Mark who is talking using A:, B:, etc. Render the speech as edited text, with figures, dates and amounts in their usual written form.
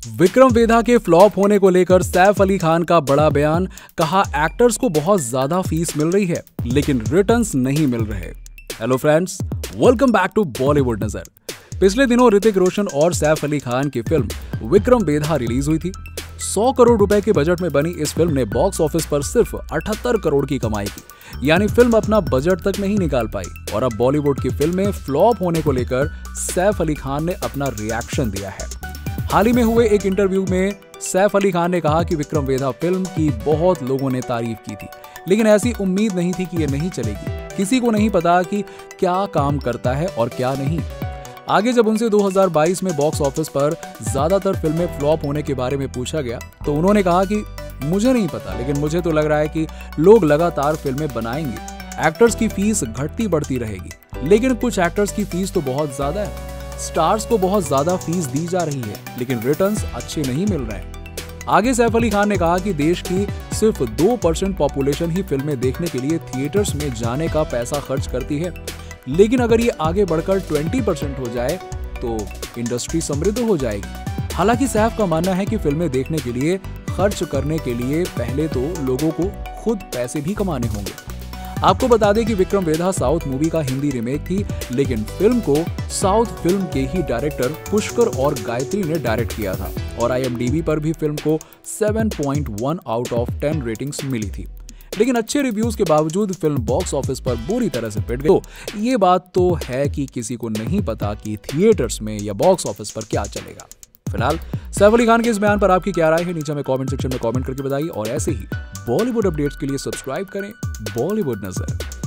A: विक्रम वेधा के फ्लॉप होने को लेकर सैफ अली खान का बड़ा बयान। कहा एक्टर्स को बहुत ज्यादा फीस मिल रही है लेकिन रिटर्न्स नहीं मिल रहे। Hello friends, welcome back to Bollywood नजर। पिछले दिनों ऋतिक रोशन और सैफ अली खान की फिल्म विक्रम वेधा रिलीज हुई थी। 100 करोड़ रुपए के बजट में बनी इस फिल्म ने बॉक्स ऑफिस पर सिर्फ 78 करोड़ की कमाई की, यानी फिल्म अपना बजट तक नहीं निकाल पाई। और अब बॉलीवुड की फिल्में फ्लॉप होने को लेकर सैफ अली खान ने अपना रिएक्शन दिया है। हाल ही में हुए एक इंटरव्यू में सैफ अली खान ने कहा कि विक्रम वेधा फिल्म की बहुत लोगों ने तारीफ की थी, लेकिन ऐसी उम्मीद नहीं थी कि ये नहीं चलेगी। किसी को नहीं पता कि क्या काम करता है और क्या नहीं। आगे जब उनसे 2022 में बॉक्स ऑफिस पर ज्यादातर फिल्में फ्लॉप होने के बारे में पूछा गया तो उन्होंने कहा कि मुझे नहीं पता, लेकिन मुझे तो लग रहा है कि लोग लगातार फिल्में बनाएंगे। एक्टर्स की फीस घटती बढ़ती रहेगी, लेकिन कुछ एक्टर्स की फीस तो बहुत ज्यादा है। स्टार्स को बहुत ज्यादा फीस दी जा रही है लेकिन रिटर्न्स अच्छे नहीं मिल रहे हैं। आगे सैफ अली खान ने कहा कि देश की सिर्फ 2% पॉपुलेशन ही फिल्में देखने के लिए थिएटर्स में जाने का पैसा खर्च करती है, लेकिन अगर ये आगे बढ़कर 20% हो जाए तो इंडस्ट्री समृद्ध हो जाएगी। हालांकि सैफ का मानना है कि फिल्में देखने के लिए खर्च करने के लिए पहले तो लोगों को खुद पैसे भी कमाने होंगे। आपको बता दें कि विक्रम वेधा साउथ मूवी का हिंदी रीमेक थी, लेकिन फिल्म को साउथ फिल्म के ही डायरेक्टर पुष्कर और गायत्री ने डायरेक्ट किया था और IMDb पर भी फिल्म को 7.1 आउट ऑफ 10 रेटिंग्स मिली थी। लेकिन अच्छे रिव्यूज के बावजूद फिल्म बॉक्स ऑफिस पर बुरी तरह से पिट गई। तो ये बात तो है कि किसी को नहीं पता कि थिएटर्स में या बॉक्स ऑफिस पर क्या चलेगा। फिलहाल सैफ अली खान के इस बयान पर आपकी क्या राय है, नीचे में कमेंट सेक्शन में कमेंट करके बताइए और ऐसे ही बॉलीवुड अपडेट्स के लिए सब्सक्राइब करें बॉलीवुड नजर।